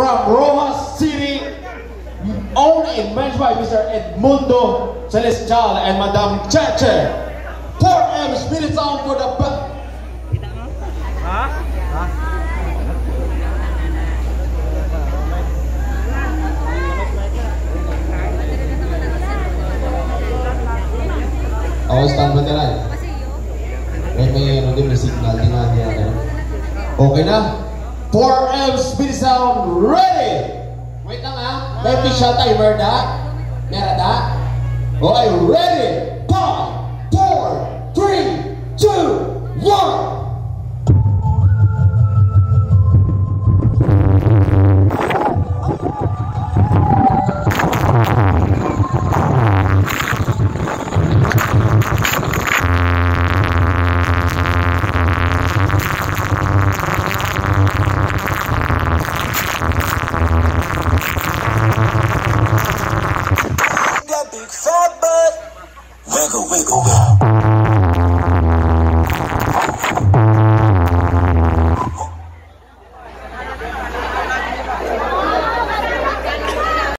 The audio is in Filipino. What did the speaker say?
from Rojas City, owned and managed by Mr. Edmundo Celestial and Madam Cheche. 4M Spirit Sound for the Okay, stand by ka lang. May signal din natin. Okay na? 4M Spirit Sound ready! Wait lang ha. May official timer da. Meron da. Okay, ready? 5, 4, 3, 2, 1.